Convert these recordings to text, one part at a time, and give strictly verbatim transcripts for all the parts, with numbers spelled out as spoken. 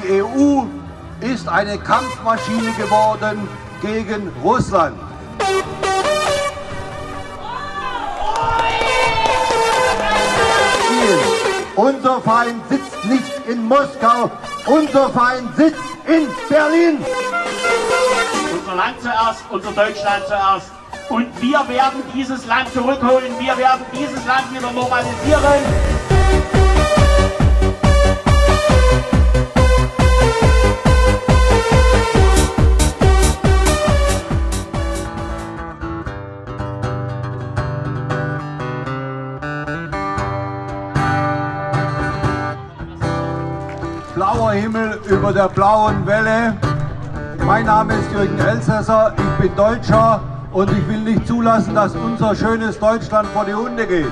Die E U ist eine Kampfmaschine geworden gegen Russland. Unser Feind sitzt nicht in Moskau, unser Feind sitzt in Berlin. Unser Land zuerst, unser Deutschland zuerst. Und wir werden dieses Land zurückholen, wir werden dieses Land wieder normalisieren. Blauer Himmel über der blauen Welle. Mein Name ist Jürgen Elsässer, ich bin Deutscher und ich will nicht zulassen, dass unser schönes Deutschland vor die Hunde geht.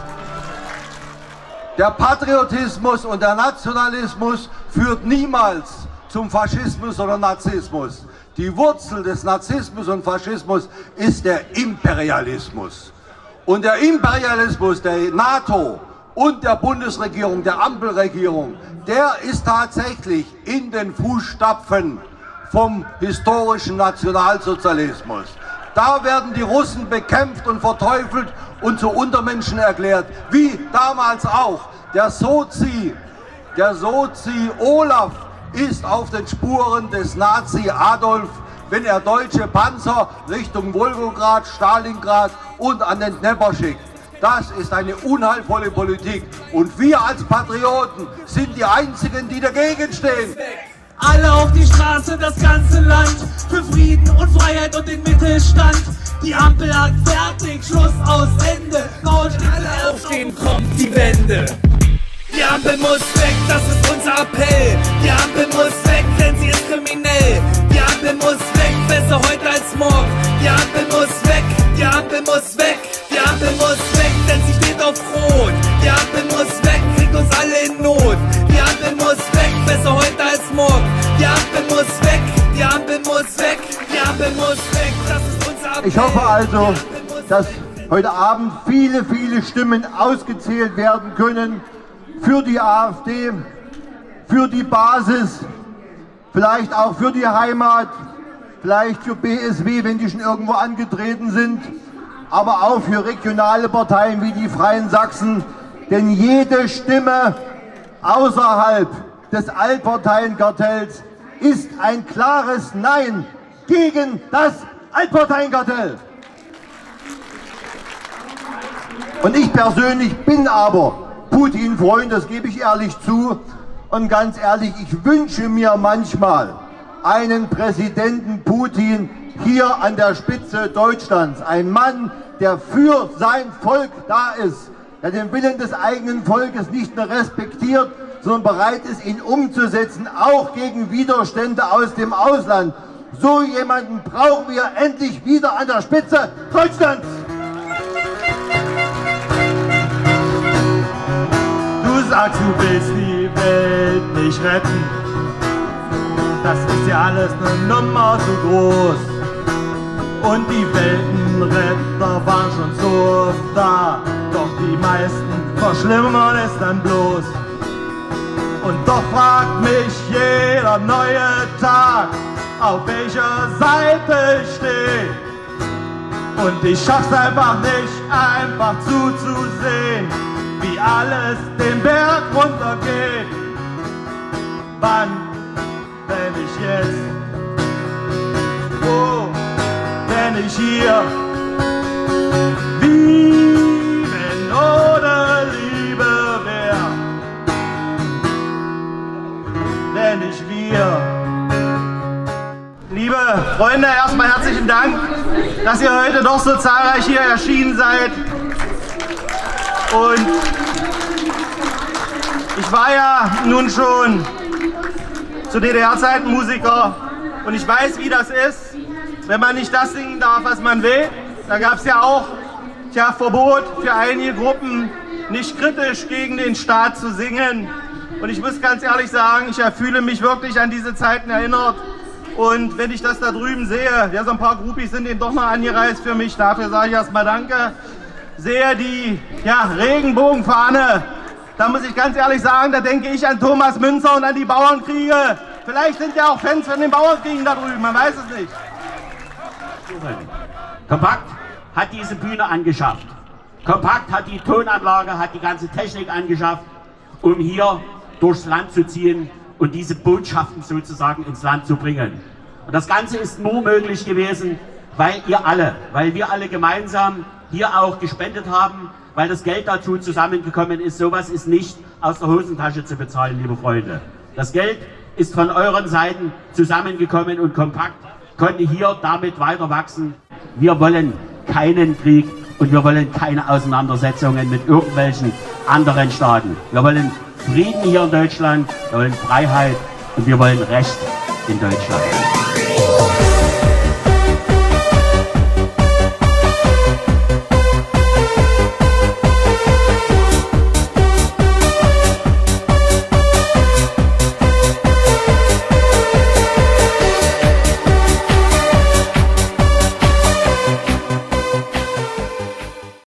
Der Patriotismus und der Nationalismus führt niemals zum Faschismus oder Nazismus. Die Wurzel des Nazismus und Faschismus ist der Imperialismus. Und der Imperialismus der NATO und der Bundesregierung, der Ampelregierung, der ist tatsächlich in den Fußstapfen vom historischen Nationalsozialismus. Da werden die Russen bekämpft und verteufelt und zu Untermenschen erklärt, wie damals auch. Der Sozi, der Sozi Olaf ist auf den Spuren des Nazi Adolf, wenn er deutsche Panzer Richtung Wolgograd, Stalingrad und an den Dnepr schickt. Das ist eine unheilvolle Politik und wir als Patrioten sind die Einzigen, die dagegen stehen. Alle auf die Straße, das ganze Land, für Frieden und Freiheit und den Mittelstand. Die Ampel hat fertig, Schluss aus Ende. Baut alle auf den kommt die Wende. Die Ampel muss weg, das ist unser Appell. Die Ampel muss weg, denn sie ist kriminell. Die Ampel muss weg, besser heute als morgen. Die Ampel muss weg, die Ampel muss weg. Die Ampel muss weg, denn sie steht auf Rot. Die Ampel muss weg, kriegt uns alle in Not. Die Ampel muss weg, besser heute als morgen. Die Ampel muss weg, die Ampel muss weg. Die Ampel muss weg, das ist unser Appell. Ich hoffe also, dass heute Abend viele, viele Stimmen ausgezählt werden können für die AfD, für die Basis, vielleicht auch für die Heimat, vielleicht für B S W, wenn die schon irgendwo angetreten sind, aber auch für regionale Parteien wie die Freien Sachsen, denn jede Stimme außerhalb des Altparteienkartells ist ein klares Nein gegen das Altparteienkartell. Und ich persönlich bin aber Putin-Freund, das gebe ich ehrlich zu. Und ganz ehrlich, ich wünsche mir manchmal einen Präsidenten Putin hier an der Spitze Deutschlands. Ein Mann, der für sein Volk da ist, der den Willen des eigenen Volkes nicht nur respektiert, sondern bereit ist, ihn umzusetzen, auch gegen Widerstände aus dem Ausland. So jemanden brauchen wir endlich wieder an der Spitze Deutschlands. Du sagst, du willst die Welt nicht retten. Das ist ja alles eine Nummer zu groß. Und die Weltenretter waren schon so oft da. Doch die meisten verschlimmern es dann bloß. Und doch fragt mich jeder neue Tag, auf welcher Seite ich stehe. Und ich schaff's einfach nicht, einfach zuzusehen, wie alles den Berg runtergeht. Wann, wenn ich jetzt? Wo, wenn ich hier? Wie, wenn ohne Liebe wär? Wenn ich wir? Liebe Freunde, erstmal herzlichen Dank, dass ihr heute doch so zahlreich hier erschienen seid. Und ich war ja nun schon zu D D R-Zeiten Musiker und ich weiß, wie das ist, wenn man nicht das singen darf, was man will. Da gab es ja auch tja, Verbot für einige Gruppen, nicht kritisch gegen den Staat zu singen. Und ich muss ganz ehrlich sagen, ich fühle mich wirklich an diese Zeiten erinnert. Und wenn ich das da drüben sehe, ja, so ein paar Groupies sind eben doch mal angereist für mich, dafür sage ich erstmal Danke. Sehe die ja, Regenbogenfahne Da muss ich ganz ehrlich sagen, da denke ich an Thomas Münzer und an die Bauernkriege. Vielleicht sind ja auch Fans von den Bauernkriegen da drüben, man weiß es nicht. Kompakt hat diese Bühne angeschafft. Kompakt hat die Tonanlage, hat die ganze Technik angeschafft, um hier durchs Land zu ziehen und diese Botschaften sozusagen ins Land zu bringen. Und das Ganze ist nur möglich gewesen, weil ihr alle, weil wir alle gemeinsam hier auch gespendet haben, weil das Geld dazu zusammengekommen ist. Sowas ist nicht aus der Hosentasche zu bezahlen, liebe Freunde. Das Geld ist von euren Seiten zusammengekommen und Kompakt konnte hier damit weiter wachsen. Wir wollen keinen Krieg und wir wollen keine Auseinandersetzungen mit irgendwelchen anderen Staaten. Wir wollen Frieden hier in Deutschland, wir wollen Freiheit und wir wollen Recht in Deutschland.